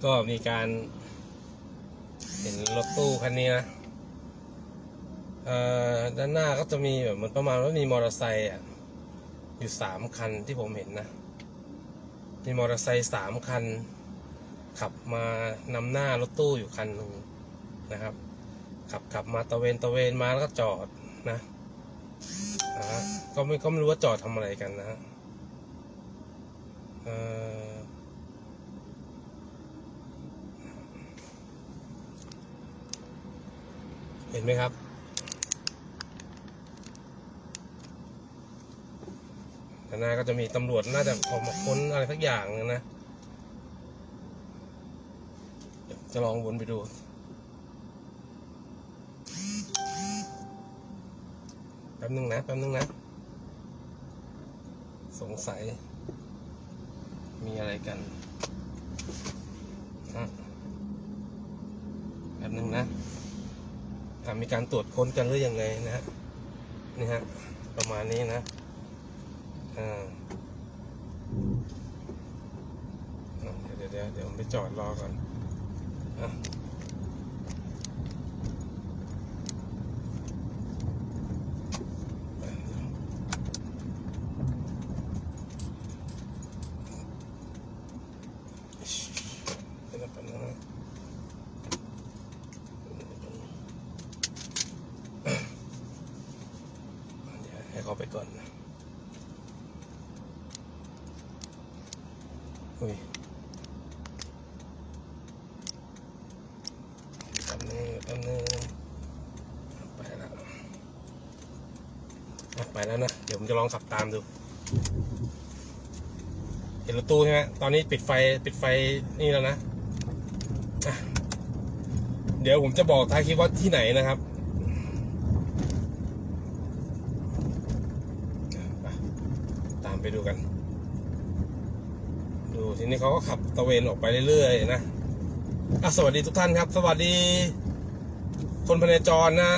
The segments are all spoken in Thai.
ก็มีการเห็นรถตู้คันนี้นะด้านหน้าก็จะมีแบบมันประมาณว่ามีมอเตอร์ไซค์อยู่3 คันที่ผมเห็นนะมีมอเตอร์ไซค์3 คันขับมานำหน้ารถตู้อยู่คันหนึ่งนะครับขับมาตะเวนมาแล้วก็จอดนะก็ไม่รู้ว่าจอดทำอะไรกันนะเห็นไหมครับข้างหน้าก็จะมีตำรวจน่าจะออกมาค้นอะไรสักอย่างนะจะลองวนไปดูแป๊บนึงนะสงสัยมีอะไรกันแป๊บนึงนะมีการตรวจค้นกันหรือยังไงนะฮะนี่ฮะประมาณนี้นะเดี๋ยวผมไปจอดรอก่อนให้เขาไปก่อนนะอุ้ยแป๊บนึงไปแล้วนะเดี๋ยวผมจะลองขับตามดูเห็นรถตู้ใช่ไหมตอนนี้ปิดไฟนี่แล้วนะเดี๋ยวผมจะบอกท้ายคลิปว่าที่ไหนนะครับตามไปดูกันดูทีนี้เขาก็ขับตะเวนออกไปเรื่อยๆนะสวัสดีทุกท่านครับสวัสดีคนพเนจรนะ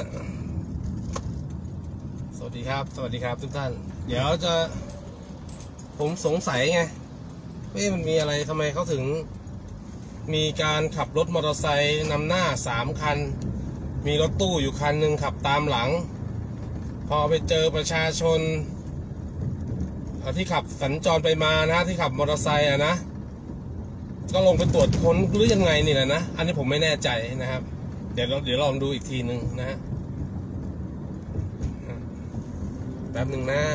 สวัสดีครับทุกท่านเดี๋ยวผมสงสัยไงมันมีอะไรทำไมเขาถึงมีการขับรถมอเตอร์ไซค์นำหน้า3 คันมีรถตู้อยู่คันหนึ่งขับตามหลังพอไปเจอประชาชนที่ขับสัญจรไปมานะที่ขับมอเตอร์ไซค์นะก็ลงไปตรวจค้นหรือยังไงนี่แหละนะอันนี้ผมไม่แน่ใจนะครับเดี๋ยวลองดูอีกทีนึงนะฮะแป๊บหนึ่งนะ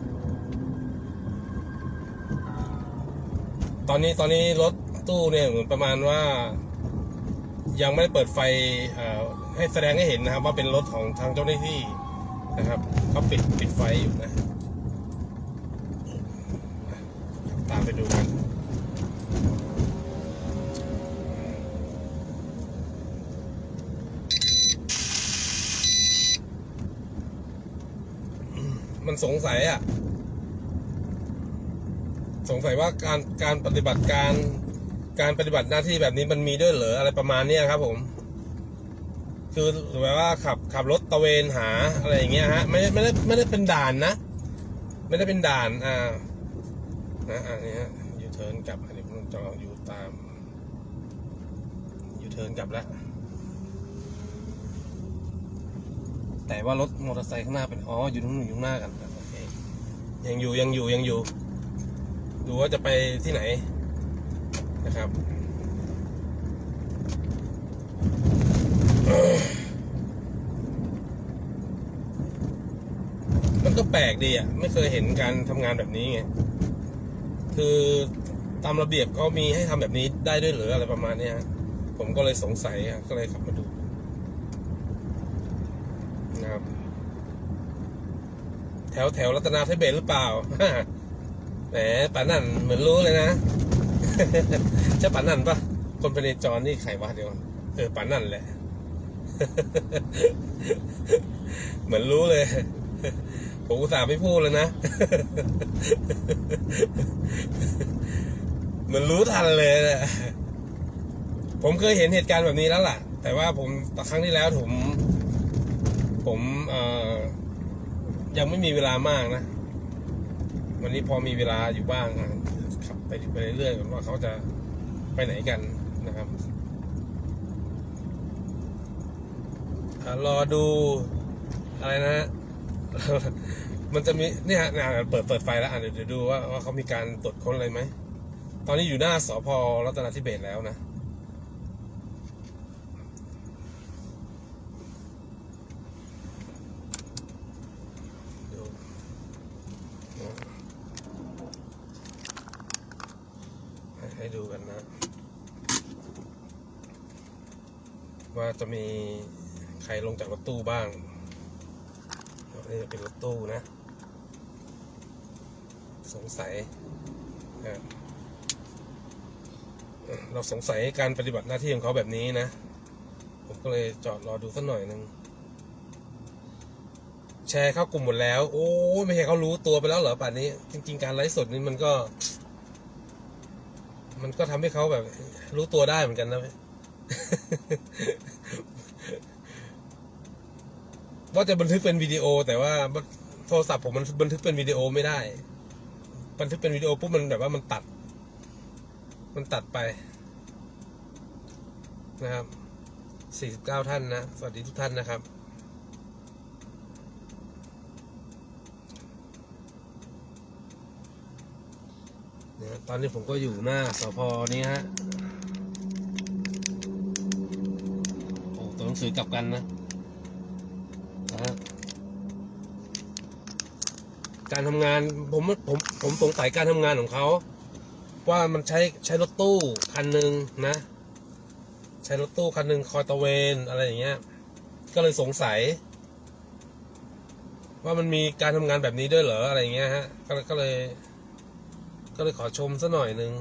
ตอนนี้รถตู้เนี่ยเหมือนประมาณว่ายังไม่ได้เปิดไฟให้แสดงให้เห็นนะครับว่าเป็นรถของทางเจ้าหน้าที่นะครับเขาปิดไฟอยู่นะตามไปดูกันมันสงสัยว่าการปฏิบัติการปฏิบัติหน้าที่แบบนี้มันมีด้วยเหรออะไรประมาณนี้ครับผมคือแบบว่าขับรถตะเวนหาอะไรอย่างเงี้ยฮะไม่ได้เป็นด่านนะไม่ได้เป็นด่านนี่ฮะยูเทิร์นกลับอันนี้ผมจะอยู่ตามยูเทิร์นกลับแล้วแต่ว่ารถมอเตอร์ไซค์ข้างหน้าเป็นอยู่ตรงนู้นอยู่หน้ากันโอเคยังอยู่ดูว่าจะไปที่ไหนนะครับมันก็แปลกดีไม่เคยเห็นการทำงานแบบนี้ไงคือตามระเบียบเขามีให้ทำแบบนี้ได้ด้วยหรืออะไรประมาณนี้ผมก็เลยสงสัยก็เลยขับมาดูนะครับแถวรัตนาธิเบศหรือเปล่าแหมป่านั่นเหมือนรู้เลยนะใช่ป่านั่นปะคนพเนจรนี่ใครวะเดี๋ยวป่านั่นแหละเหมือนรู้เลยผมอุตส่าห์ไม่พูดแล้วนะเหมือนรู้ทันเลยนะผมเคยเห็นเหตุการณ์แบบนี้แล้วล่ะแต่ว่าครั้งที่แล้วผมยังไม่มีเวลามากนะวันนี้พอมีเวลาอยู่บ้างขับไปเรื่อยๆว่าเขาจะไปไหนกันนะครับรอดูอะไรนะฮะ มันจะมีเนี่ยเปิดไฟแล้วเดี๋ยวดูว่าเขามีการตรวจค้นอะไรไหมตอนนี้อยู่หน้าสภ.รัตนทิเบศแล้วนะให้ดูกันนะว่าจะมีใครลงจากรถตู้บ้างนี่จะเป็นรถตู้นะสงสัยเราสงสัยการปฏิบัติหน้าที่ของเขาแบบนี้นะผมก็เลยจอดรอดูสักหน่อยนึงแชร์เข้ากลุ่มหมดแล้วโอ้ไม่ใช่เขารู้ตัวไปแล้วเหรอป่านนี้จริงๆการไลฟ์สดนี่มันก็ทำให้เขาแบบรู้ตัวได้เหมือนกันนะ ว่าจะบันทึกเป็นวิดีโอแต่ว่าโทรศัพท์ผมมันบันทึกเป็นวิดีโอไม่ได้บันทึกเป็นวิดีโอปุ๊บมันแบบว่ามันตัดไปนะครับ49ท่านนะสวัสดีทุกท่านนะครับเนี่ยตอนนี้ผมก็อยู่หน้าสภ.นี้ฮะโอ้ตัวหนังสือกลับกันนะการทำงานผมสงสัยการทำงานของเขาว่ามันใช้รถตู้คันหนึ่งนะใช้รถตู้คันหนึ่งคอยตะเวนอะไรอย่างเงี้ยก็เลยสงสัยว่ามันมีการทำงานแบบนี้ด้วยเหรออะไรอย่างเงี้ยฮะก็เลยขอชมซะหน่อยนึง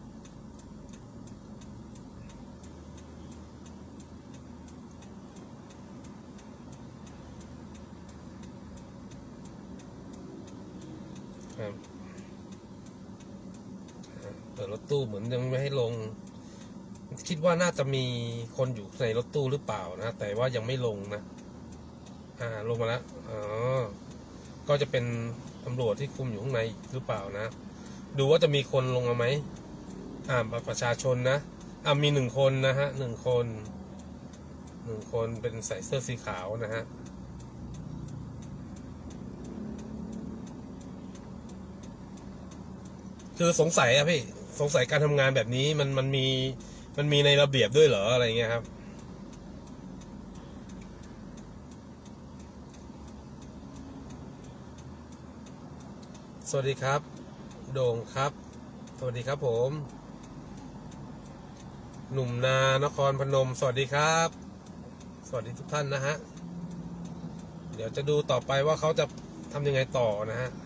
เปิดรถตู้เหมือนยังไม่ให้ลงคิดว่าน่าจะมีคนอยู่ในรถตู้หรือเปล่านะแต่ว่ายังไม่ลงนะลงมาแล้วก็จะเป็นตำรวจที่คุมอยู่ข้างในหรือเปล่านะดูว่าจะมีคนลงมาไหมประชาชนนะมี1 คนนะฮะ1 คนเป็นใส่เสื้อสีขาวนะฮะคือสงสัยพี่สงสัยการทำงานแบบนี้มันมีในระเบียบด้วยเหรออะไรเงี้ยครับสวัสดีครับโด่งครับสวัสดีครับผมหนุ่มนานครพนมสวัสดีครับสวัสดีทุกท่านนะฮะเดี๋ยวจะดูต่อไปว่าเขาจะทำยังไงต่อนะฮะ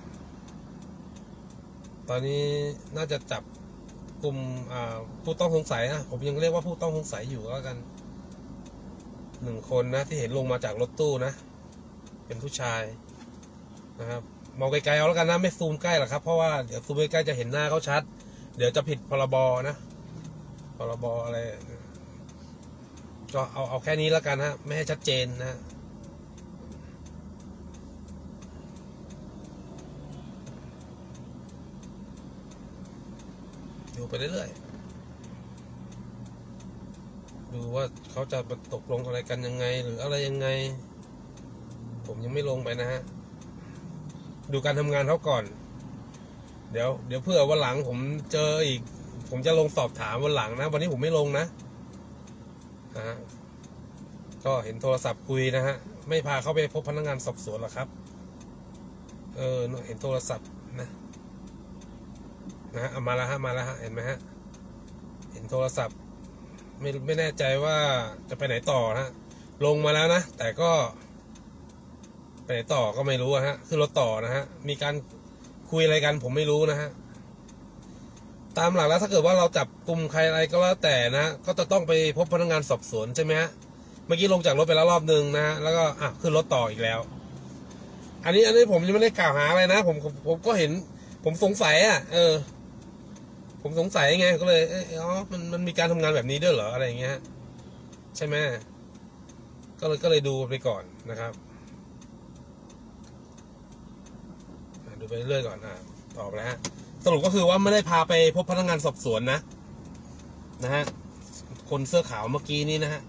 ตอนนี้น่าจะจับกลุ่มผู้ต้องสงสัยนะผมยังเรียกว่าผู้ต้องสงสัยอยู่แล้วกัน1 คนนะที่เห็นลงมาจากรถตู้นะเป็นผู้ชายนะครับมองไกลๆเอาแล้วกันนะไม่ซูมใกล้หรอกครับเพราะว่าเดี๋ยวซูมใกล้ๆจะเห็นหน้าเขาชัดเดี๋ยวจะผิดพรบนะพรบอะไรก็เอาแค่นี้แล้วกันฮะไม่ให้ชัดเจนนะดูไปเรื่อยๆดูว่าเขาจะตกลงอะไรกันยังไงหรืออะไรยังไงผมยังไม่ลงไปนะฮะดูการทำงานเขาก่อนเดี๋ยวเพื่อวันหลังผมเจออีกผมจะลงสอบถามวันหลังนะวันนี้ผมไม่ลงนะก็เห็นโทรศัพท์คุยนะฮะไม่พาเขาไปพบพนักงานสอบสวนหรอครับเห็นโทรศัพท์นะมาแล้วฮะเห็นไหมฮะเห็นโทรศัพท์ไม่แน่ใจว่าจะไปไหนต่อนะลงมาแล้วนะแต่ก็ไปไหนต่อก็ไม่รู้ฮะคือรถต่อนะฮะมีการคุยอะไรกันผมไม่รู้นะฮะตามหลักแล้วถ้าเกิดว่าเราจับกลุ่มใครอะไรก็แล้วแต่นะก็จะต้องไปพบพนักงานสอบสวนใช่ไหมฮะเมื่อกี้ลงจากรถไปแล้วรอบนึงนะฮะแล้วก็ขึ้นรถต่ออีกแล้วอันนี้ผมยังไม่ได้กล่าวหาอะไรนะผมก็เห็นผมสงสัยผมสงสัยไงก็เลยมันมีการทำงานแบบนี้ด้วยเหรออะไรอย่างเงี้ยใช่ไหมก็เลยดูไปก่อนนะครับดูไปเรื่อยก่อนตอบแล้วฮะสรุปก็คือว่าไม่ได้พาไปพบพนักงานสอบสวนนะฮะคนเสื้อขาวเมื่อกี้นี้นะฮะ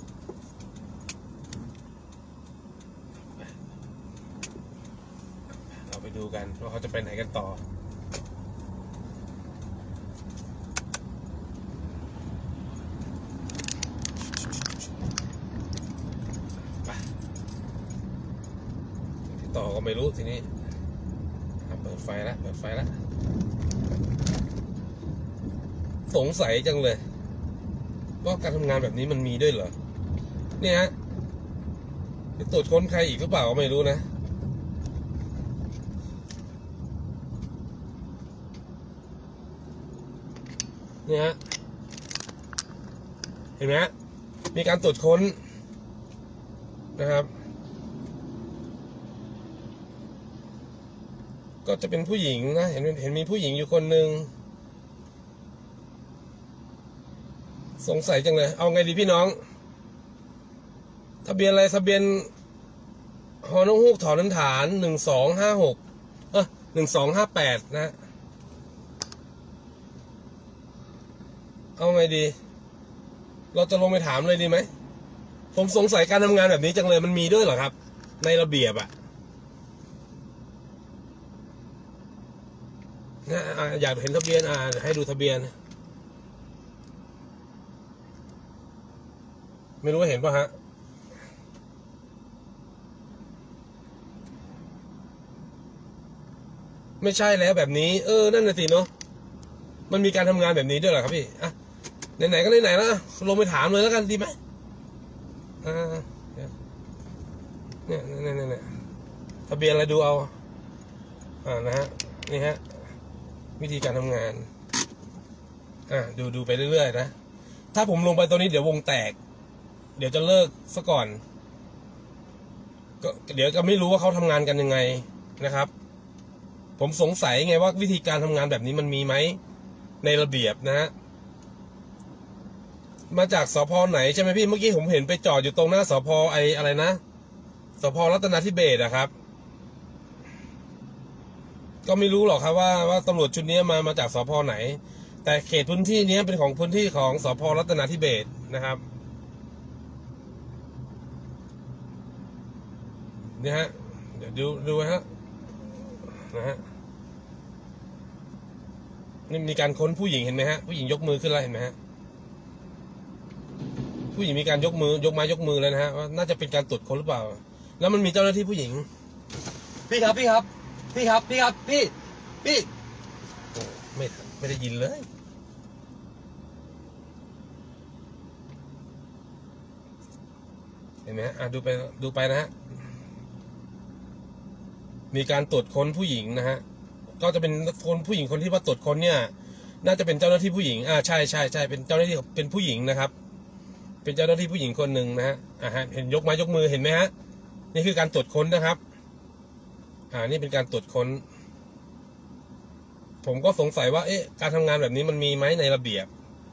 เราไปดูกันว่าเขาจะไปไหนกันต่อต่อก็ไม่รู้ทีนี้เปิดไฟแล้วสงสัยจังเลยว่าการทำงานแบบนี้มันมีด้วยเหรอเนี่ยฮะไปตรวจค้นใครอีกหรือเปล่าก็ไม่รู้นะเนี่ยฮะเห็นไหมฮะมีการตรวจค้นนะครับก็จะเป็นผู้หญิงนะเห็นมีผู้หญิงอยู่คนหนึ่งสงสัยจังเลยเอาไงดีพี่น้องทะเบียนอะไรทะเบียนฮอนกฮูกถอนฐาน12561258นะเอาไงดีเราจะลงไปถามเลยดีไหมผมสงสัยการทำงานแบบนี้จังเลยมันมีด้วยเหรอครับในระเบียบอะนะอยากเห็นทะเบียนให้ดูทะเบียนไม่รู้ว่าเห็นป่ะฮะไม่ใช่แล้วแบบนี้นั่นน่ะสิเนาะมันมีการทำงานแบบนี้ด้วยเหรอครับพี่ไหนๆก็ไหนๆแล้วลงไปถามเลยแล้วกันดีไหมเนี่ยทะเบียนอะไรดูเอานะฮะนี่ฮะวิธีการทำงานดูไปเรื่อยๆนะถ้าผมลงไปตัวนี้เดี๋ยววงแตกเดี๋ยวจะเลิกซะก่อนก็เดี๋ยวก็ไม่รู้ว่าเขาทำงานกันยังไงนะครับผมสงสัยไงว่าวิธีการทำงานแบบนี้มันมีไหมในระเบียบนะฮะมาจากสพไหนใช่ไหมพี่เมื่อกี้ผมเห็นไปจอดอยู่ตรงหน้าสพอะไรนะสพรัตนาธิเบศร์นะครับก็ไม่รู้หรอกครับว่าตำรวจชุดนี้มาจากสพไหนแต่เขตพื้นที่นี้เป็นของพื้นที่ของสพรัตนาธิเบศร์นะครับนี่ฮะเดี๋ยวดูฮะนะฮะนี่มีการค้นผู้หญิงเห็นไหมฮะผู้หญิงยกมือขึ้นแล้วเห็นไหมฮะผู้หญิงมีการยกมือยกไม้ยกมือแล้วนะฮะว่าน่าจะเป็นการตรวจค้นหรือเปล่าแล้วมันมีเจ้าหน้าที่ผู้หญิงพี่ครับไม่ได้ยินเลยเห็นไหมฮะดูไปนะฮะมีการตรวจค้นผู้หญิงนะฮะก็จะเป็นคนผู้หญิงคนที่มาตรวจค้นเนี่ยน่าจะเป็นเจ้าหน้าที่ผู้หญิงใช่เป็นเจ้าหน้าที่เป็นผู้หญิงนะครับเป็นเจ้าหน้าที่ผู้หญิงคนหนึ่งนะฮะเห็นยกไม้ยกมือเห็นไหมฮะนี่คือการตรวจค้นนะครับนี่เป็นการตรวจค้นผมก็สงสัยว่าการทำงานแบบนี้มันมีไหมในระเบียบ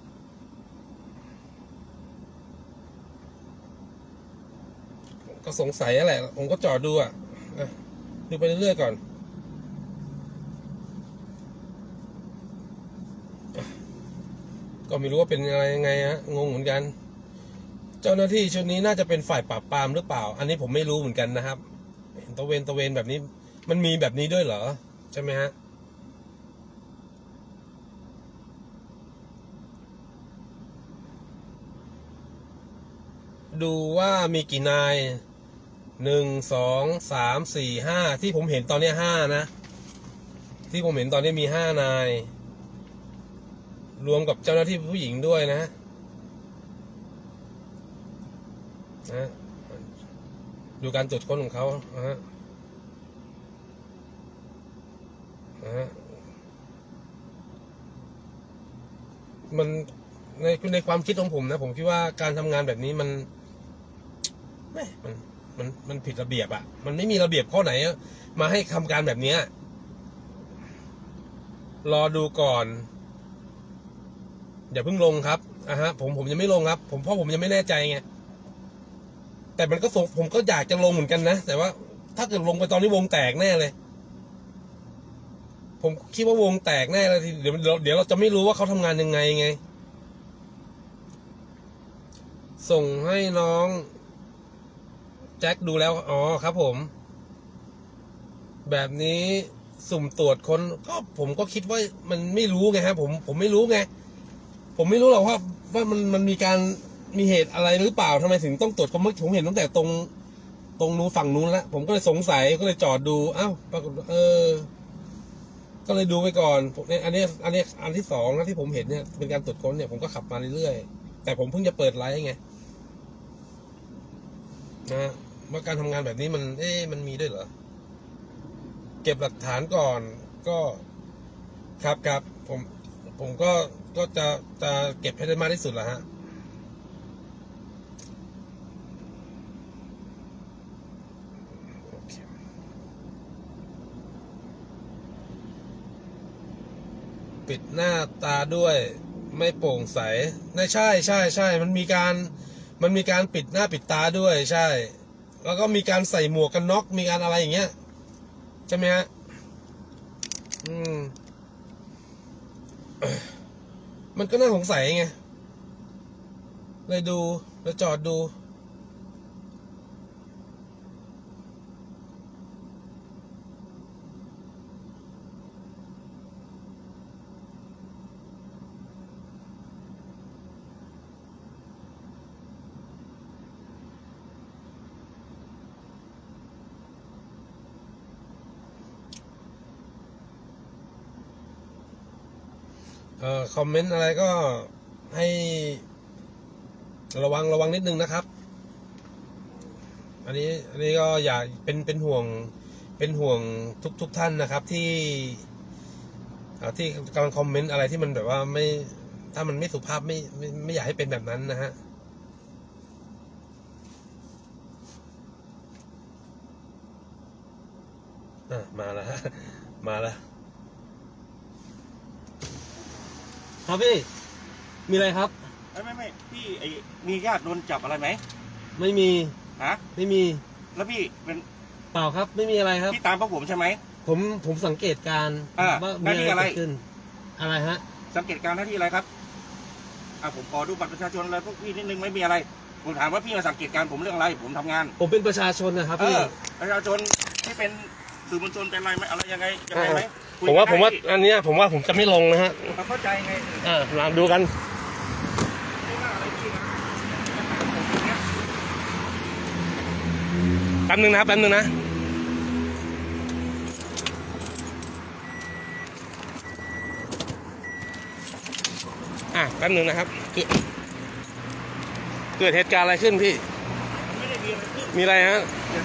ก็สงสัยแหละผมก็จอดดูดูไปเรื่อยๆก่อนก็ไม่รู้ว่าเป็นอะไรยังไงฮะงงเหมือนกันเจ้าหน้าที่ชุดนี้น่าจะเป็นฝ่ายปราบปรามหรือเปล่าอันนี้ผมไม่รู้เหมือนกันนะครับตะเวนแบบนี้มันมีแบบนี้ด้วยเหรอใช่ไหมฮะดูว่ามีกี่นาย1 2 3 4 5ที่ผมเห็นตอนนี้5นะที่ผมเห็นตอนนี้มี5นายรวมกับเจ้าหน้าที่ผู้หญิงด้วยนะดูการตรวจค้นของเขามันในความคิดของผมนะผมคิดว่าการทำงานแบบนี้มันผิดระเบียบมันไม่มีระเบียบข้อไหนมาให้ทำการแบบนี้รอดูก่อนอย่าเพิ่งลงครับผมยังไม่ลงครับเพราะผมยังไม่แน่ใจไงแต่มันก็ผมก็อยากจะลงเหมือนกันนะแต่ว่าถ้าเกิดลงไปตอนนี้วงแตกแน่เลยผมคิดว่าวงแตกแน่เลยเดี๋ยวเราจะไม่รู้ว่าเขาทำงานยังไงส่งให้น้องแจ็คดูแล้วอ๋อครับผมแบบนี้สุ่มตรวจคนก็ผมก็คิดว่ามันไม่รู้ไงฮะผมไม่รู้ไงผมไม่รู้หรอกว่ามันมีการมีเหตุอะไรหรือเปล่าทำไมถึงต้องตรวจผมเห็นตั้งแต่ตรงนู้นฝั่งนู้นแล้วผมก็เลยสงสัยก็เลยจอดดูอ้าวปรากฏก็เลยดูไปก่อนอันนี้อันที่สองนะที่ผมเห็นเนี่ยเป็นการตรวจค้นเนี่ยผมก็ขับมาเรื่อยๆแต่ผมเพิ่งจะเปิดไลฟ์ไงนะว่าการทำงานแบบนี้มันมีด้วยเหรอเก็บหลักฐานก่อนก็ครับผมก็จะเก็บให้ได้มากที่สุดแหละฮะปิดหน้าตาด้วยไม่โปร่งใสใช่มันมีการปิดหน้าปิดตาด้วยใช่แล้วก็มีการใส่หมวกกันน็อกมีการอะไรอย่างเงี้ยใช่ไหมฮะมันก็น่าสงสัยไงเลยดูแล้วจอดดูคอมเมนต์อะไรก็ให้ระวังนิดนึงนะครับอันนี้ก็อย่าเป็นห่วงทุกท่านนะครับที่กำลังคอมเมนต์อะไรที่มันแบบว่าถ้ามันไม่สุภาพไม่อยากให้เป็นแบบนั้นนะฮะมาแล้วครับพี่มีอะไรครับไม่พี่มีญาติโดนจับอะไรไหมไม่มีไม่มีแล้วพี่เป็นเปล่าครับไม่มีอะไรครับพี่ตามพวกผมใช่ไหมผมสังเกตการว่ามีอะไรขึ้นอะไรฮะสังเกตการหน้าที่อะไรครับผมขอดูบัตรประชาชนอะไรพวกพี่นิดนึงไม่มีอะไรผมถามว่าพี่มาสังเกตการผมเรื่องอะไรผมทำงานผมเป็นประชาชนนะครับพี่ประชาชนที่เป็นสื่อมวลชนเป็นอะไรไหมอะไรยังไงไหมผมว่าอันนี้ผมจะไม่ลงนะฮะเข้าใจไงลองดูกันแป๊บนึงนะแป๊บนึงนะแป๊บนึงนะครับเกิดเหตุการณ์อะไรขึ้นพี่มีอะไรฮะ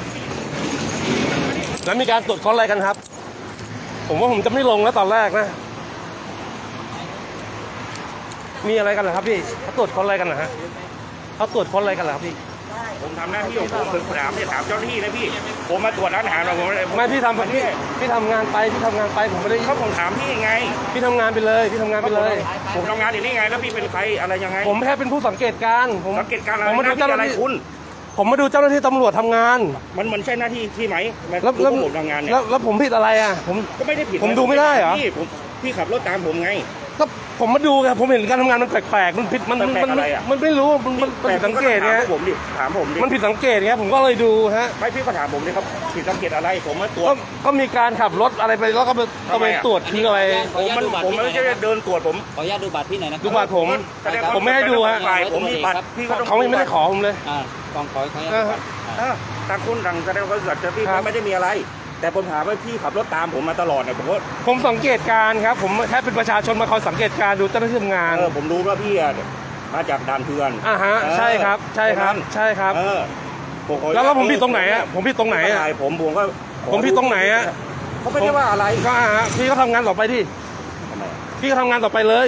แล้วมีการตรวจค้นอะไรกันครับผมว่าผมจะไม่ลงแล้วตอนแรกนะมีอะไรกันเหรอครับพี่เขาตรวจค้นอะไรกันเหรอฮะเขาตรวจค้นอะไรกันเหรอครับพี่ผมทำหน้าที่ของผมเป็นถามเจ้าหน้าที่นะพี่ผมมาตรวจร้านอาหารเราผมไม่พี่ทำงานไปผมไม่ได้เขาผมถามพี่ไงพี่ทำงานไปเลยผมทำงานอย่างนี้ไงแล้วพี่เป็นใครอะไรยังไงผมแค่เป็นผู้สังเกตการสังเกตการผมมาดูเจ้าหน้าที่คุณผมมาดูเจ้าหน้าที่ตำรวจทำงานมันใช่หน้าที่ที่ไหมแล้วผมทำงานเนี่ยแล้วผมผิดอะไรผมก็ไม่ได้ผิดผมดูไม่ได้เหรอพี่ขับรถตามผมไงก็ผมมาดูไงผมเห็นการทำงานมันแปลกๆมันผิดมันไม่รู้มันผิดสังเกตไงผมดิถามผมดิมันผิดสังเกตไงผมก็เลยดูฮะไม่พี่ก็ถามผมดิครับผิดสังเกตอะไรผมมาตรวจก็มีการขับรถอะไรไปแล้วก็ไปตรวจทิ้งอะไรผมไม่ใช่เดินตรวจผมขออนุญาตดูบัตรพี่หน่อยนะดูบัตรผมไม่ให้ดูฮะผมมีบัตรพี่เขาไม่ได้ขอผมเลยขออนุญาตต่างคนต่างแสดงความรู้สึกพี่ไม่ได้มีอะไรแต่ผมถามว่าพี่ขับรถตามผมมาตลอดเนี่ยผมสังเกตการครับผมแค่เป็นประชาชนมาคอยสังเกตการดูเจ้าหน้าที่ทำงานผมรู้ว่าพี่มาจากด่านเถื่อนใช่ครับแล้วผมผิดตรงไหนผมผิดตรงไหนผมผิดตรงไหนเขาไม่ได้ว่าอะไรก็พี่ก็ทำงานต่อไปดิพี่ก็ทำงานต่อไปเลย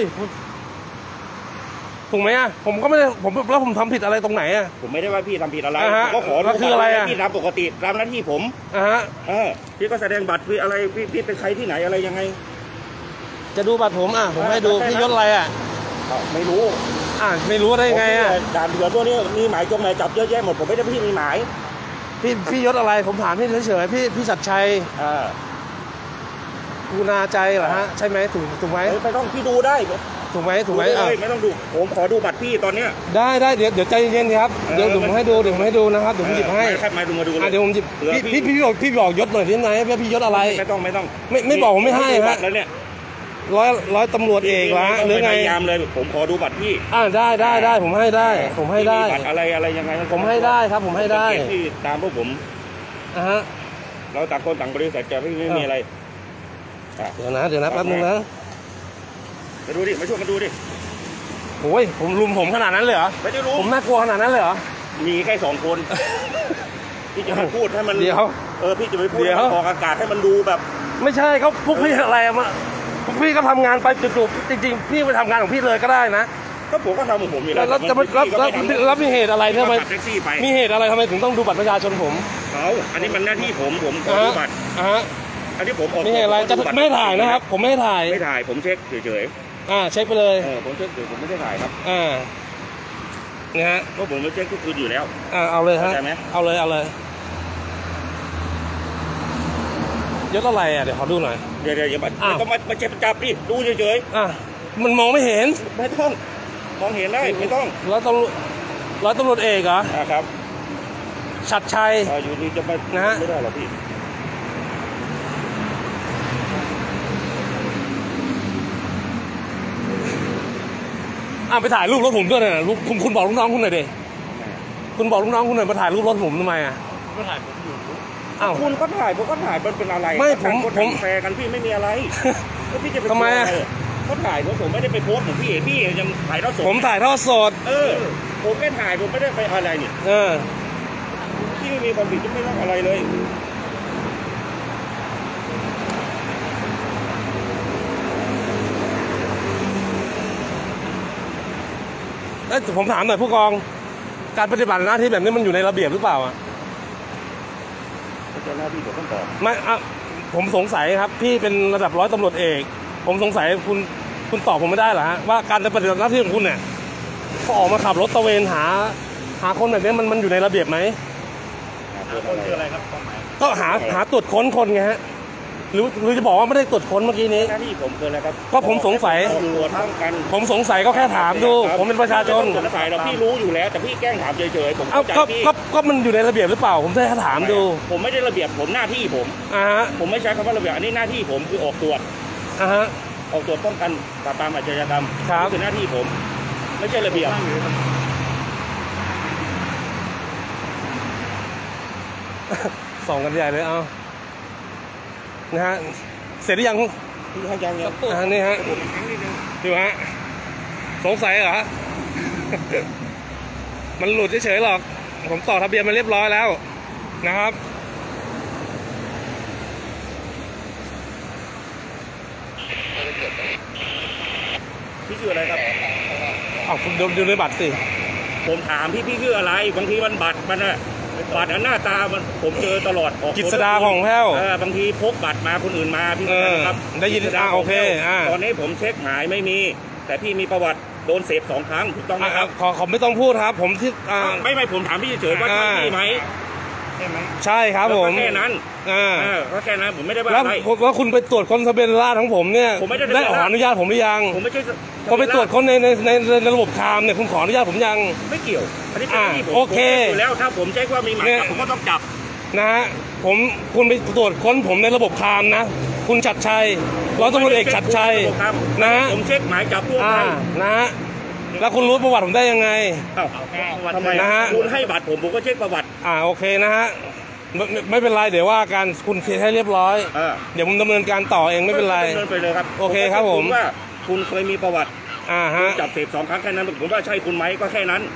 ถูกไหมผมก็ไม่ได้แล้วผมทำผิดอะไรตรงไหนผมไม่ได้ว่าพี่ทำผิดอะไรก็ขอคืออะไรพี่ทำปกติตามหน้าที่ผมพี่ก็แสดงบัตรพี่อะไรพี่เป็นใครที่ไหนอะไรยังไงจะดูบัตรผมผมให้ดูพี่ยศอะไรไม่รู้ไม่รู้ได้ไงด่านเถื่อนตัวนี้มีหมายจับจับเยอะแยะหมดผมไม่ได้พี่มีหมายพี่ยศอะไรผมถามพี่เฉยๆพี่ชัดชัยกูนาใจเหรอฮะใช่ไหมถูกไหมไม่ต้องพี่ดูได้ถูกไหมไม่ต้องดูผมขอดูบัตรพี่ตอนเนี้ยได้เดี๋ยวใจเย็นๆครับเดี๋ยวผมให้ดูนะครับเดี๋ยวผมหยิบให้มาดูมาดูเดี๋ยวผมหยิบพี่บอกยศหน่อยที่ไหนพี่ยศอะไรไม่ต้องไม่บอกผมไม่ให้ฮะแล้วเนี่ยร้อยตำรวจเอกละหรือไงพยายามเลยผมขอดูบัตรพี่ได้ผมให้ได้บัตรอะไรยังไงผมให้ได้ครับผมให้ได้ที่ตามพวกผมฮะเราต่างคนต่างบริษัทแกไม่มีอะไรเดี๋ยวนะแป๊บนึงนะมาดูดิมาช่วยกันดูดิโอ้ยผมลุมผมขนาดนั้นเลยเหรอไม่ได้ลุมผมน่ากลัวขนาดนั้นเลยเหรอมีแค่2 คนพี่จะพูดให้มันเดี๋ยวพี่จะไปพูดออกอากาศให้มันดูแบบไม่ใช่เขาพวกพี่อะไรมาพวกพี่ก็ทำงานไปจุดๆจริงๆพี่ไปทำงานของพี่เลยก็ได้นะก็ผมก็ทำของผมอยู่แล้วแล้วมีเหตุอะไรทำไมมีเหตุอะไรทำไมถึงต้องดูบัตรประชาชนผมอันนี้มันหน้าที่ผมขอดูบัตรอันนี้ผมออกมีเหตุอะไรจะไม่ถ่ายนะครับผมไม่ถ่ายผมเช็คเฉยเช็คไปเลยผมเช็คผมไม่ได้ถ่ายครับนะฮะเพราะผมไม่เช็คทุกคืนอยู่แล้วเอาเลยฮะเอาเลยยศอะไรเดี๋ยวขอดูหน่อยเดี๋ยวอย่าต้องมาเช็คจับดิดูเฉยมันมองไม่เห็นไม่ต้องมองเห็นได้ไม่ต้องร้อยตำรวจเอกเหรอครับชัดชัยอยู่ดีจะมาไม่ได้หรอพี่ไปถ่ายรูปรถผมด้วยนะคุณบอกลูกน้องคุณหน่อยดิคุณบอกลูกน้องคุณหน่อยมาถ่ายรูปรถผมทำไมก็ถ่ายผมอยู่คุณก็ถ่ายผมก็ถ่ายมันเป็นอะไรไม่ผมแฟร์กันพี่ไม่มีอะไรแล้วพี่จะไปทำไมก็ถ่ายผมไม่ได้ไปโพสต์ของพี่ยังถ่ายทอดสดผมถ่ายทอดสดผมแค่ถ่ายผมไม่ได้ไปอะไรนี่พี่ไม่มีความผิดไม่ต้องอะไรเลยผมถามหน่อยผู้กองการปฏิบัติหน้าที่แบบนี้มันอยู่ในระเบียบหรือเปล่าเจ้าหน้าที่ผมต้องตอบไม่ผมสงสัยครับพี่เป็นระดับร้อยตำรวจเอกผมสงสัยคุณตอบผมไม่ได้เหรอฮะว่าการปฏิบัติหน้าที่ของคุณเนี่ยเขาออกมาขับรถตระเวนหาคนแบบนี้มันอยู่ในระเบียบไหมคนคืออะไรครับก็หาตรวจค้นคนไงฮะหรือจะบอกว่าไม่ได้ตรวจค้นเมื่อกี้นี้หน้าที่ผมคืออะไรครับก็ผมสงสัยผมสงสัยก็แค่ถามดูผมเป็นประชาชนสงสัยเราพี่รู้อยู่แล้วแต่พี่แกล้งถามเฉยๆผมก็มันอยู่ในระเบียบหรือเปล่าผมแค่ถามดูผมไม่ได้ระเบียบผมหน้าที่ผมผมไม่ใช้คำว่าระเบียบอันนี้หน้าที่ผมคือออกตรวจออกตรวจป้องกันปราบปรามอาชญากรรมนี่คือหน้าที่ผมไม่ใช่ระเบียบส่องกันใหญ่เลยนะฮะเสร็จหรือยังนี่ฮะดูฮะสงสัยเหรอมันหลุดเฉยๆหรอกผมต่อทะเบียนมาเรียบร้อยแล้วนะครับพี่ชื่ออะไรครับคุณดูในบัตรสิผมถามพี่ชื่ออะไรบางทีมันบัตรมันอะบัตรหน้าตามันผมเจอตลอดกิจสดาของแพ้วบางทีพกบัตรมาคนอื่นมาพี่ครับได้ยินโอเคตอนนี้ผมเช็คหายไม่มีแต่พี่มีประวัติโดนเสพ2 ครั้งถูกต้องไหมครับขอไม่ต้องพูดครับผมที่ไม่ผมถามพี่เฉยๆว่าใช่พี่ไหมใช่ครับผมแค่นั้นก็แค่นั้นผมไม่ได้ว่าอะไรว่าคุณไปตรวจค้นทะเบียนราษฎร์ของผมเนี่ยได้ขออนุญาตผมหรือยังผมไม่ใช่ก็ไปตรวจค้นในระบบคามเนี่ยคุณขออนุญาตผมยังไม่เกี่ยวอันนี้โอเคอยู่แล้วถ้าผมแจ้งว่ามีหมายจับผมก็ต้องจับนะฮะคุณไปตรวจค้นผมในระบบคามนะคุณชัดชัยร้อยตำรวจเอกชัดชัยนะฮะผมเช็คหมายจับทั่วไปนะฮะแล้วคุณรู้ประวัติผมได้ยังไงทำไมนะฮะคุณให้บัตรผมก็เช็คประวัติโอเคนะฮะไม่เป็นไรเดี๋ยวว่าการคุณเคลียร์ให้เรียบร้อยเดี๋ยวผมดำเนินการต่อเองไม่เป็นไรดำเนินไปเลยครับโอเคครับผมว่าคุณเคยมีประวัติจับเสพ2 ครั้งแค่นั้นผมว่าใช่คุณไหมก็แค่นั้น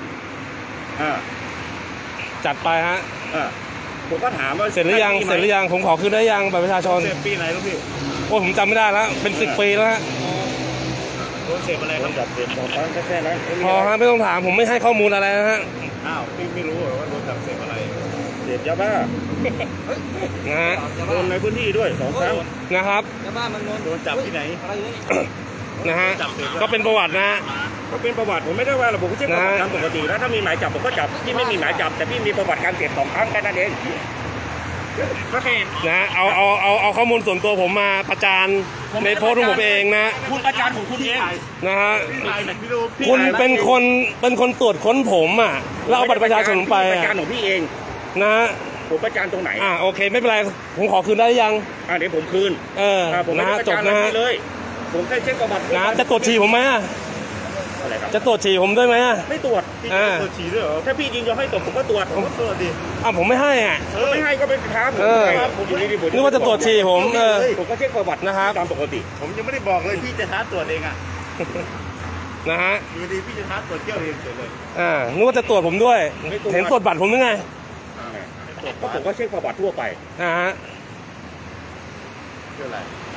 จัดไปฮะผมก็ถามว่าเสร็จหรือยังผมขอคืนได้ยังบัตรประชาชนเสพปีไหนครับพี่ผมจำไม่ได้แล้วเป็น10 ปีแล้วฮะโดนเสพอะไรครับจับเสพ2 ครั้งแค่นั้นพอฮะไม่ต้องถามผมไม่ให้ข้อมูลอะไรนะฮะพี่ไม่รู้ว่าโดนจับเสพอะไรเสพยาบ้านะฮะโดนในพื้นที่ด้วย2 ครั้งนะครับยาบ้ามันโดนจับที่ไหนนะฮะก็เป็นประวัตินะก็เป็นประวัติผมไม่ได้ว่าระบบเช็คประวัติตามปกติแล้วถ้ามีหมายจับผมก็จับที่ไม่มีหมายจับแต่พี่มีประวัติการเสพ2 ครั้งแค่นั้นเองนะเอาข้อมูลส่วนตัวผมมาประจานในโพสต์ของผมเองนะคุณอาจารย์ของคุณเองนะฮะคุณเป็นคนตรวจค้นผมอ่ะแล้วเอาบัตรประชาชนผมไปประจานของพี่เองนะผมประจานตรงไหนโอเคไม่เป็นไรผมขอคืนได้ยังเดี๋ยวผมคืน ผมไม่นะได้ประจจาบนนะอะไรฮะเลยผมแค่เช็คประวัตินะจะตรวจฉี่ผมไหมอะไรครับจะตรวจฉี่ผมด้วยไหมไม่ตรวจตรวจฉี่ด้วยเหรอถ้าพี่ยินยอมให้ตรวจผมก็ตรวจดิผมไม่ให้อ่ะไม่ให้ก็เป็นค้าผมอยู่ดีๆผมนึกว่าจะตรวจฉี่ผมผมก็เช็คประวัตินะครับตามปกติผมยังไม่ได้บอกเลยพี่จะท้าตรวจเองอ่ะนะฮะอยู่ดีพี่จะท้าตรวจเที่ยวเองเลยนึกว่าจะตรวจผมด้วยเห็นตรวจบัตรผมยังไงก็ผมก็เช็คประวัติทั่วไปฮะเรื่องอะไร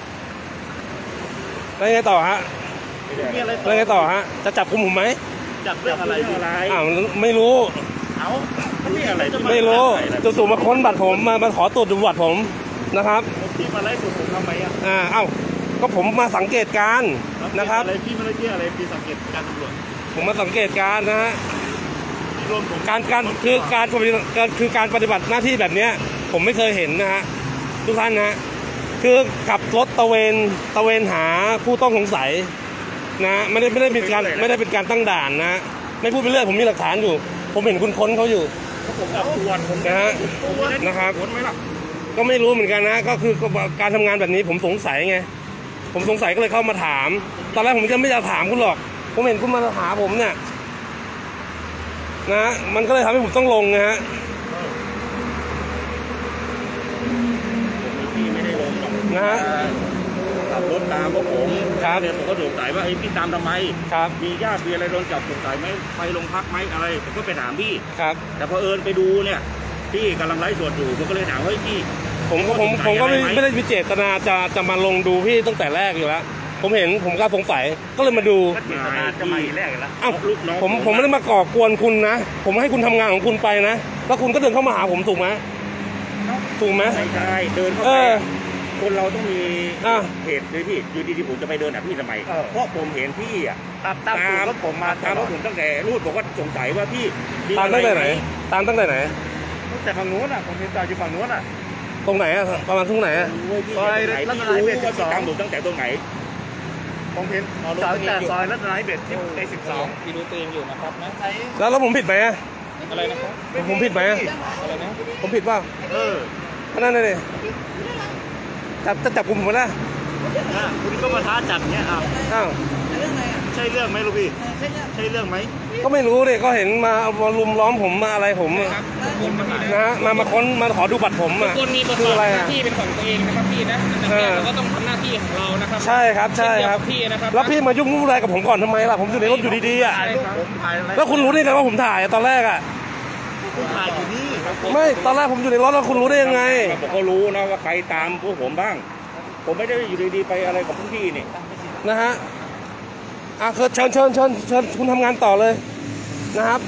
แล้วยังไงต่อฮะแล้วยังไงต่อฮะจะจับกุมผมไหมจับเรื่องอะไรไม่รู้ไม่อะไรไม่รู้จู่ๆมาค้นบัตรผมมาขอตรวจดูบัตรผมนะครับพี่มาไล่ผมทำไมก็ผมมาสังเกตการนะครับอะไรพี่ไม่ได้เที่ยวอะไรพี่สังเกตการตำรวจผมมาสังเกตการนะฮะการปฏิบัติหน้าที่แบบนี้ผมไม่เคยเห็นนะฮะทุกท่านนะคือขับรถตะเวนหาผู้ต้องสงสัยนะไม่ได้เป็นการตั้งด่านนะไม่พูดไปเรื่อยผมมีหลักฐานอยู่ผมเห็นคุณค้นเขาอยู่ผมกับตรวจนะครับก็ไม่รู้เหมือนกันนะก็คือการทำงานแบบนี้ผมสงสัยไงผมสงสัยก็เลยเข้ามาถามตอนแรกผมจะไม่ถามคุณหรอกผมเห็นคุณมาหาผมเนี่ยนะมันก็เลยทำให้ผมต้องลงนะฮะพี่ไม่ได้ลงหรอกนะฮะขับรถตามพวกผมครับผมก็สงสัยว่าพี่ตามทำไมครับมีญาติมีอะไรโดนจับสงสัยไหมไปโรงพักไหมอะไรผมก็ไปถามพี่ครับแต่พอไปดูเนี่ยพี่กำลังไลฟ์สดอยู่ผมก็เลยถามพี่ผมก็ไม่ได้มีเจตนาจะมาลงดูพี่ตั้งแต่แรกอยู่แล้วผมเห็นผมก็สงสัยก็เลยมาดูจะมาแรกแล้วผมไม่ได้มาก่อกวนคุณนะผมให้คุณทำงานของคุณไปนะแล้วคุณก็เดินเข้ามาหาผมถูกไหมไม่ใช่เดินเข้าไปคนเราต้องมีเหตุเลยพี่อยู่ดีๆผมจะไปเดินหาพี่ทำไมเพราะผมเห็นพี่ตามรถผมมาตามรถผมตั้งแต่รูดบอกว่าสงสัยว่าพี่ตามตั้งแต่ไหนตั้งแต่ไหนแต่ฝั่งนู้นผมเห็นจอดอยู่ฝั่งนู้นตรงไหนประมาณตรงไหนซอยรัตนายเบศ12ตามผมตั้งแต่ตรงไหนผมเห็นแต่ซอยรัตนายเบศที่ใน12 พี่ดูตัวเองอยู่นะครับนะแล้วผมผิดไหมอะไรนะครับผมผิดไหมอะไรนะผมผิดเปล่านั่นเลยจับกุมผมมาแล้วคุณก็มาท้าจับเนี้ยใช่เรื่องไหมลูกพี่ใช่เรื่องไหมก็ไม่รู้เลยก็เห็นมาลุมล้อมผมมาอะไรผมนะมาค้นมาขอดูบัตรผมคนมีบทบาทหน้าที่เป็นของตัวเองนะครับพี่นะเราก็ต้องทำหน้าที่ของเรานะครับใช่ครับพี่นะครับแล้วพี่มายุ่งอะไรกับผมก่อนทำไมล่ะผมอยู่ในรถอยู่ดีๆแล้วคุณรู้ได้ไงว่าผมถ่ายตอนแรกคุณถ่ายอยู่นี่ไม่ตอนแรกผมอยู่ในรถแล้วคุณรู้ได้ยังไงผมก็รู้นะว่าใครตามพวกผมบ้างผมไม่ได้อยู่ดีๆไปอะไรกับพวกพี่นี่นะฮะเชิญคุณทำงานต่อเลยนะครับ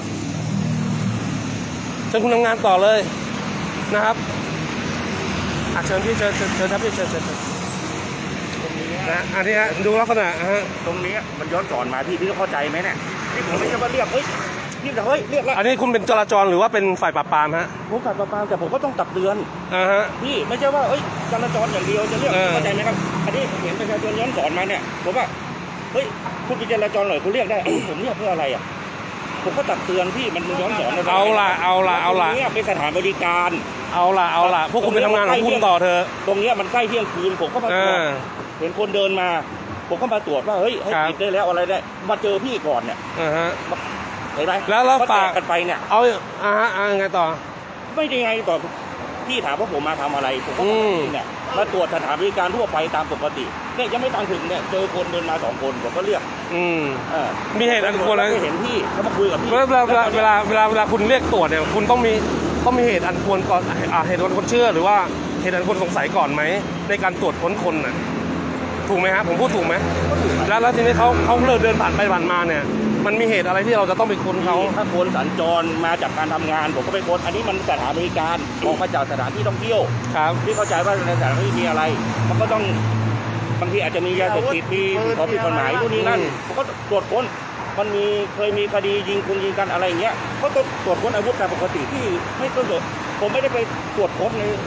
เชิญคุณทำงานต่อเลยนะครับเชิญพี่เชิญครับพี่เชิญนะอันนี้ฮะดูลักษณะตรงนี้มันย้อนสอนมาพี่ต้องเข้าใจไหมเนี่ยนี่ผมไม่ใช่ว่าเรียกเรียกแล้วอันนี้คุณเป็นจราจรหรือว่าเป็นฝ่ายปราบปรามฮะผมฝ่ายปราบปรามแต่ผมก็ต้องตักเตือนพี่ไม่ใช่ว่าจราจรอย่างเดียวจะเรียกเข้าใจไหมครับอันนี้เห็นประชาชนย้อนสอนมาเนี่ยผมว่าคุณเป็นจราจรหน่อยคุณเรียกได้ผมเรียกเพื่ออะไรผมก็ตักเตือนพี่มันย้อนสอนเอาล่ะนี่เป็นสถานบริการเอาล่ะพวกคุณไปทำงานของคุณต่อเธอตรงนี้มันใกล้เที่ยงคืนผมก็มาตรวจเห็นคนเดินมาผมก็มาตรวจว่าให้ปิดได้แล้วอะไรได้มาเจอพี่ก่อนเนี่ยเห็นไหมแล้วฝากกันไปเนี่ยไงต่อไม่ได้ไงต่อพี่ถามว่าผมมาทำอะไรผมก็เนี่ยมาตรวจสถานบริการทั่วไปตามปกติเนี่ยยังไม่ตังถึงเนี่ยเจอคนเดินมา2 คนผมก็เรียกมีเหตุอันควรอะไรเห็นพี่เขามาคุยกับพี่เวลาคุณเรียกตรวจเนี่ยคุณต้องมีเหตุอันควรก่อนเหตุอันควรเชื่อหรือว่าเหตุอันควรสงสัยก่อนไหมในการตรวจค้นคนน่ะถูกไหมฮะผมพูดถูกไหมแล้วทีนี้เขาเดินผ่านไปผ่านมาเนี่ยมันมีเหตุอะไรที่เราจะต้องไปค้นเขาถ้าคนสัญจรมาจากการทำงานผมก็ไปค้นอันนี้มันสถานบริการออกมาจากสถานที่ท่องเที่ยวที่เข้าใจว่าในสถานที่มีอะไรมันก็ต้องบางทีอาจจะมียาเสพติดมีของผิดกฎหมายนู่นนี่นั่นผมก็ตรวจค้นมันเคยมีคดียิงกันอะไรอย่างเงี้ยก็ต้องตรวจค้นอาวุธตามปกติที่ไม่ต้องผมไม่ได้ไปตรวจค้นใน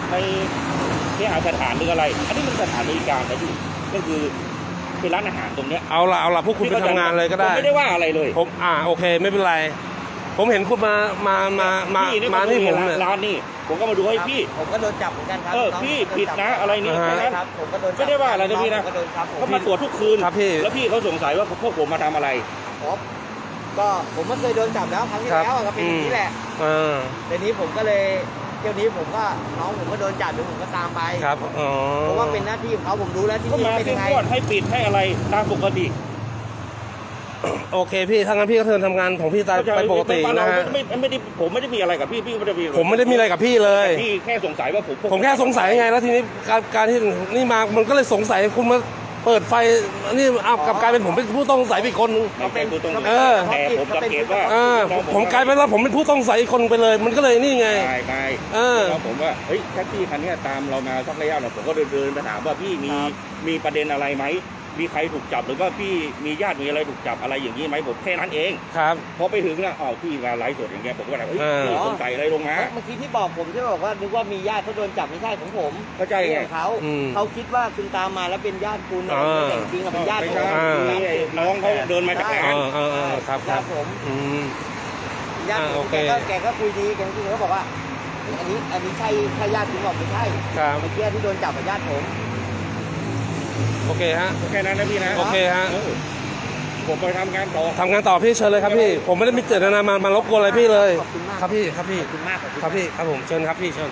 ในที่หาสถานหรืออะไรอันนี้มันสถานบริการนะพี่ก็คือเป็นร้านอาหารตรงเนี้ยเอาละพวกคุณไปทำงานเลยก็ได้ผมไม่ได้ว่าอะไรเลยผมโอเคไม่เป็นไรผมเห็นคุณมานี่ผมเนี่ยร้านนี่ผมก็มาดูให้พี่ผมก็โดนจับเหมือนกันครับพี่ผิดนะอะไรนี่ครับผมก็โดนไม่ได้ว่าอะไรนะพี่นะเขามาตรวจทุกคืนแล้วพี่เขาสงสัยว่าพวกผมมาทำอะไรก็ผมไม่เคยโดนจับแล้วครั้งที่แล้วก็เป็นอย่างนี้แหละทีนี้ผมก็เลยเที่ยวนี้ผมก็น้องผมก็โดนจับเดี๋ยวผมก็ตามไปครับเพราะว่าเป็นหน้าที่ของเขาผมรู้แล้วที่นี่เป็นยังไงให้ปิดให้อะไรตามปกติโอเคพี่ถ้างั้นพี่ก็เทินทำงานของพี่ตามไปปกตินะฮะไม่ได้ผมไม่ได้มีอะไรกับพี่ไม่ได้มีผมไม่ได้มีอะไรกับพี่เลยพี่แค่สงสัยว่าผมแค่สงสัยไงแล้วทีนี้การที่นี่มามันก็เลยสงสัยคุณมาเปิดไฟนี่เอากลับกลายเป็นผมเป็นผู้ต้องสงสัยอีกคนแต่ผมสังเกตว่าผมกลายเป็นว่าผมเป็นผู้ต้องสงสัยอีกคนไปเลยมันก็เลยนี่ไงใช่แล้วผมว่าเฮ้ยแท็กซี่คันนี้ตามเรามาสักระยะหนึ่งผมก็เดินไปถามว่าพี่มีประเด็นอะไรไหมมีใครถูกจับหรือว่าพี่มีญาติมีอะไรถูกจับอะไรอย่างนี้ไหมผมแค่นั้นเองครับพอไปถึงแล้วพี่มาไลฟ์สดอย่างเงี้ยผมก็แบบพี่สงสัยอะไรลงมาเมื่อกี้ที่บอกผมที่บอกว่านึกว่ามีญาติเขาโดนจับไม่ใช่ของผมเข้าใจไงเขาคิดว่าคุณตามมาแล้วเป็นญาติคุณแต่จริงๆเป็นญาติผมน้องเขาเดินมาจากไหนครับผมญาติแกก็คุยดีแกคุยเขาบอกว่าอันนี้ใช่ญาติคุณบอกไม่ใช่เมื่อกี้ที่โดนจับเป็นญาติผมโอเคฮะแค่นั้นนะพี่นะโอเคฮะผมไปทำงานต่อพี่เชิญเลยครับพี่ผมไม่ได้มีเจตนามารบกวนอะไรพี่เลยครับพี่ครับพี่คุณมากครับพี่ครับผมเชิญครับพี่เชิญ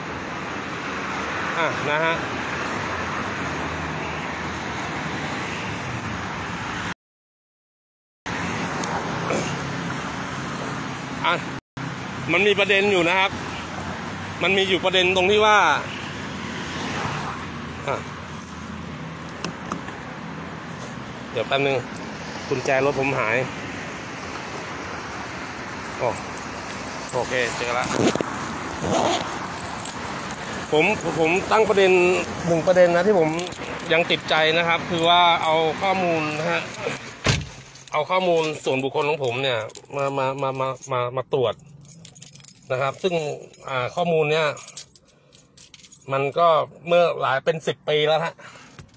นะฮะมันมีประเด็นอยู่นะครับมันมีอยู่ประเด็นตรงที่ว่าเดี๋ยวแป๊บนึงกุญแจรถผมหายโอเคเจอแล้วผมตั้งประเด็นหนึ่งประเด็นนะที่ผมยังติดใจนะครับคือว่าเอาข้อมูลนะฮะเอาข้อมูลส่วนบุคคลของผมเนี่ยมาตรวจนะครับซึ่งข้อมูลเนี่ยมันก็เมื่อหลายเป็น10 ปีแล้วฮะ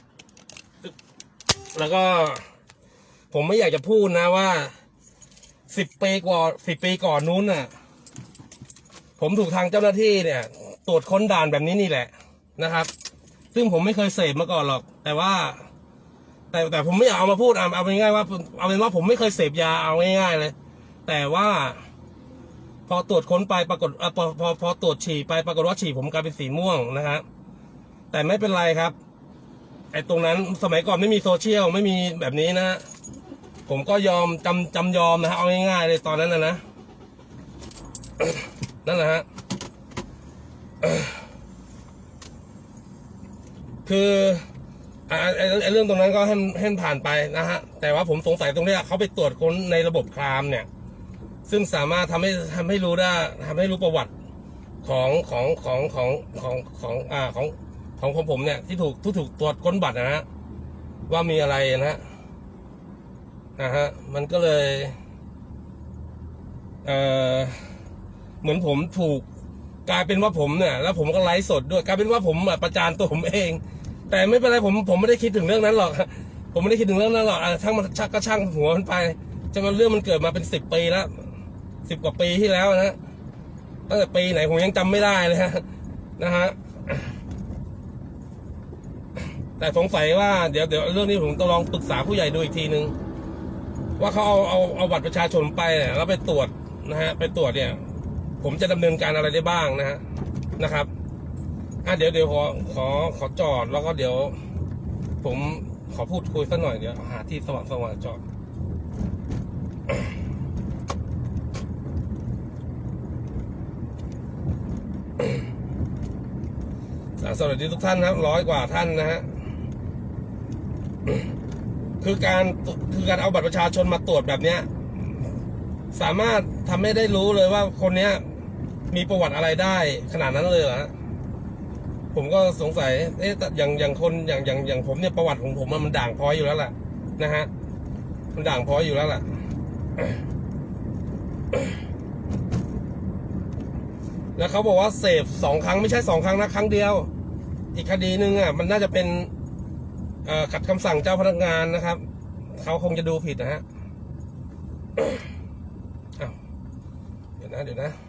แล้วก็ผมไม่อยากจะพูดนะว่า10 ปีก่อนนู้นน่ะผมถูกทางเจ้าหน้าที่เนี่ยตรวจค้นด่านแบบนี้นี่แหละนะครับซึ่งผมไม่เคยเสพมาก่อนหรอกแต่ว่าแต่ผมไม่อยากเอามาพูดเอาเป็นง่ายว่าเอาเป็นว่าผมไม่เคยเสพยาเอาง่ายๆเลยแต่ว่าพอตรวจค้นไปปรากฏพอตรวจฉี่ไปปรากฏว่าฉี่ผมกลายเป็นสีม่วงนะครับแต่ไม่เป็นไรครับไอ้ตรงนั้นสมัยก่อนไม่มีโซเชียลไม่มีแบบนี้นะผมก็ยอมจำยอมนะฮะเอาง่ายๆเลยตอนนั้นนะนั่นแหละฮะคือเรื่องตรงนั้นก็ให้ผ่านไปนะฮะแต่ว่าผมสงสัยตรงนี้เขาไปตรวจค้นในระบบคลามเนี่ยซึ่งสามารถทำให้รู้ได้ทำให้รู้ประวัติของผมเนี่ยที่ถูกตรวจค้นบัตรนะฮะว่ามีอะไรนะฮะมันก็เลยเหมือนผมถูกกลายเป็นว่าผมเนี่ยแล้วผมก็ไลฟ์สดด้วยกลายเป็นว่าผมประจานตัวผมเองแต่ไม่เป็นไรผมไม่ได้คิดถึงเรื่องนั้นหรอกผมไม่ได้คิดถึงเรื่องนั้นหรอกช่างมันก็ช่างหัวมันไปจะมันเรื่องมันเกิดมาเป็น10 ปีแล้ว10 กว่าปีที่แล้วนะตั้งแต่ปีไหนผมยังจำไม่ได้เลยนะฮะแต่สงสัยว่าเดี๋ยวเรื่องนี้ผมต้องลองปรึกษาผู้ใหญ่ดูอีกทีนึงว่าเขาเอาบัตรประชาชนไปเนี่ยแล้วไปตรวจนะฮะไปตรวจเนี่ยผมจะดำเนินการอะไรได้บ้างนะครับเดี๋ยวขอจอดแล้วก็เดี๋ยวผมขอพูดคุยสักหน่อยเดี๋ยวหาที่สว่างจอดสวัสดีทุกท่านครับ100 กว่าท่านนะฮะคือการเอาบัตรประชาชนมาตรวจแบบเนี้ยสามารถทำให้ได้รู้เลยว่าคนเนี้ยมีประวัติอะไรได้ขนาดนั้นเลยเหรอผมก็สงสัยอย่างคนอย่างผมเนี่ยประวัติของผมมันด่างพร้อยอยู่แล้วแหละนะฮะมันด่างพร้อยอยู่แล้วแหละแล้วเขาบอกว่าเสพ2 ครั้งไม่ใช่2 ครั้งนะครั้งเดียวอีกคดีหนึ่งมันน่าจะเป็นขัดคำสั่งเจ้าพนักงานนะครับเขาคงจะดูผิดนะฮะเดี๋ยวนะ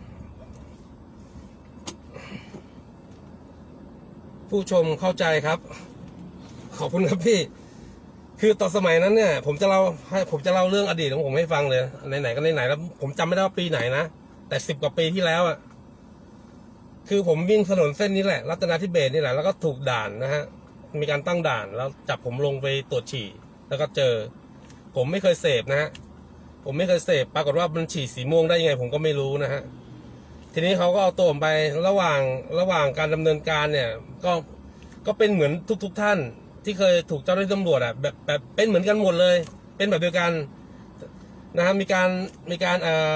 ผู้ชมเข้าใจครับขอบคุณครับพี่คือตอนสมัยนั้นเนี่ยผมจะเล่าเรื่องอดีตของผมให้ฟังเลยไหนๆก็ไหนๆแล้วผมจำไม่ได้ว่าปีไหนนะแต่10 กว่าปีที่แล้วคือผมวิ่งถนนเส้นนี้แหละรัตนาธิเบศรนี่แหละแล้วก็ถูกด่านนะฮะมีการตั้งด่านแล้วจับผมลงไปตรวจฉี่แล้วก็เจอผมไม่เคยเสพนะฮะผมไม่เคยเสพปรากฏว่ามันฉี่สีม่วงได้ยังไงผมก็ไม่รู้นะฮะทีนี้เขาก็เอาตัวผมไประหว่างการดำเนินการเนี่ยก็เป็นเหมือนทุกท่านที่เคยถูกเจ้าหน้าที่ตำรวจแบบเป็นเหมือนกันหมดเลยเป็นแบบเดียวกันนะฮะมีการ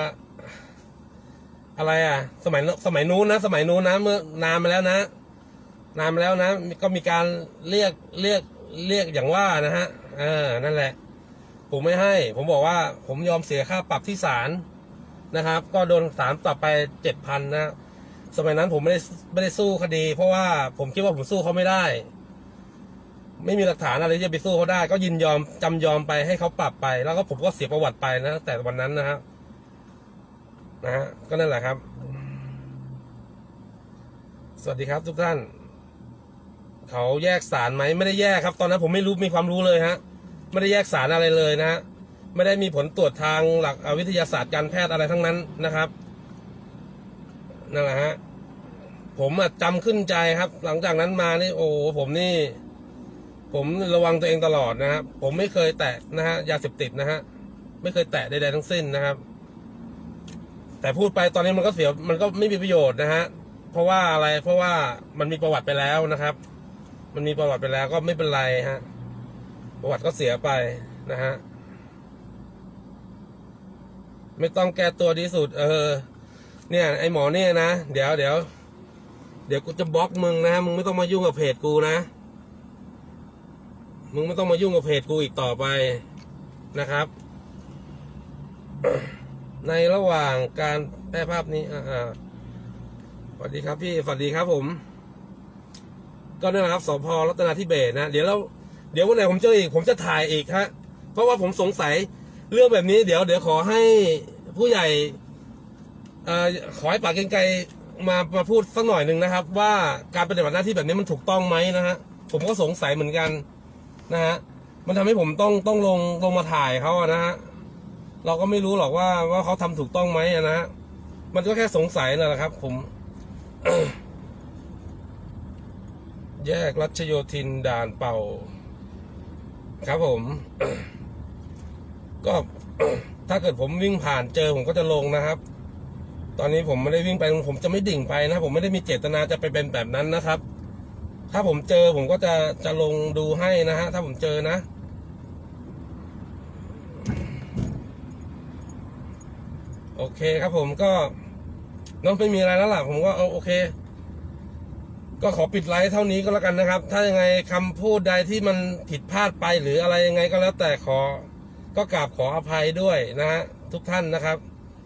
อะไรสมัยนู้นนะเมื่อนานมาแล้วนะก็มีการเรียกอย่างว่านะฮะนั่นแหละผมไม่ให้ผมบอกว่าผมยอมเสียค่าปรับที่ศาลนะครับก็โดนศาลปรับไป 7,000 นะสมัยนั้นผมไม่ได้สู้คดีเพราะว่าผมคิดว่าผมสู้เขาไม่ได้ไม่มีหลักฐานอะไรที่จะไปสู้เขาได้ก็จำยอมไปให้เขาปรับไปแล้วก็ผมก็เสียประวัติไปนะแต่วันนั้นนะฮะก็นั่นแหละครับสวัสดีครับทุกท่านเขาแยกสารไหมไม่ได้แยกครับตอนนั้นผมไม่รู้มีความรู้เลยฮะไม่ได้แยกสารอะไรเลยนะฮะไม่ได้มีผลตรวจทางหลักวิทยาศาสตร์การแพทย์อะไรทั้งนั้นนะครับนั่นแหละฮะผมจำขึ้นใจครับหลังจากนั้นมานี่โอ้ผมระวังตัวเองตลอดนะครับผมไม่เคยแตะนะฮะยาเสพติดนะฮะไม่เคยแตะใดๆทั้งสิ้นนะครับแต่พูดไปตอนนี้มันก็ไม่มีประโยชน์นะฮะเพราะว่าอะไรเพราะว่ามันมีประวัติไปแล้วนะครับมันมีประวัติไปแล้วก็ไม่เป็นไรฮะประวัติก็เสียไปนะฮะไม่ต้องแก้ตัวดีสุดเนี่ยไอหมอเนี่ยนะเดี๋ยวกูจะบล็อกมึงนะมึงไม่ต้องมายุ่งกับเพจกูนะมึงไม่ต้องมายุ่งกับเพจกูอีกต่อไปนะครับในระหว่างการแพร่ภาพนี้สวัสดีครับพี่สวัสดีครับผมก็นั่นแหละครับสภ.รัตนาธิเบศรนะเดี๋ยววันไหนผมเจออีกผมจะถ่ายอีกฮะเพราะว่าผมสงสัยเรื่องแบบนี้เดี๋ยวขอให้ผู้ใหญ่ขอให้ปากเกรงไกรมาพูดสักหน่อยหนึ่งนะครับว่าการปฏิบัติหน้าที่แบบนี้มันถูกต้องไหมนะฮะผมก็สงสัยเหมือนกันนะฮะมันทำให้ผมต้องลงมาถ่ายเขานะฮะเราก็ไม่รู้หรอกว่าเขาทำถูกต้องไหมนะฮะมันก็แค่สงสัยนั่นแหละครับผม แยกรัชโยธินด่านเป่าครับผม ก็ ถ้าเกิดผมวิ่งผ่านเจอผมก็จะลงนะครับตอนนี้ผมไม่ได้วิ่งไปผมจะไม่ดิ่งไปนะผมไม่ได้มีเจตนาจะไปเป็นแบบนั้นนะครับถ้าผมเจอผมก็จะลงดูให้นะฮะถ้าผมเจอนะโอเคครับผมก็น้องไม่มีอะไรแล้วล่ะผมก็โอเคก็ขอปิดไลฟ์เท่านี้ก็แล้วกันนะครับถ้ายังไงคำพูดใดที่มันผิดพลาดไปหรืออะไรยังไงก็แล้วแต่ก็กราบขออภัยด้วยนะฮะทุกท่านนะครับ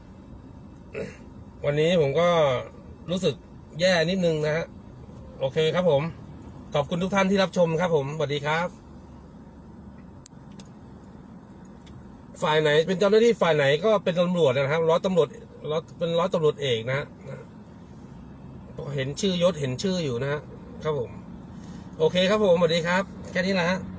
วันนี้ผมก็รู้สึกแย่นิดนึงนะฮะโอเคครับผมขอบคุณทุกท่านที่รับชมครับผมสวัสดีครับฝ่ายไหนเป็นเจ้าหน้าที่ฝ่ายไหนก็เป็นตำรวจนะครับร้อยตำรวจเอกนะฮะเห็นชื่อยศเห็นชื่ออยู่นะฮะครับผมโอเคครับผมสวัสดีครับแค่นี้แหละฮะ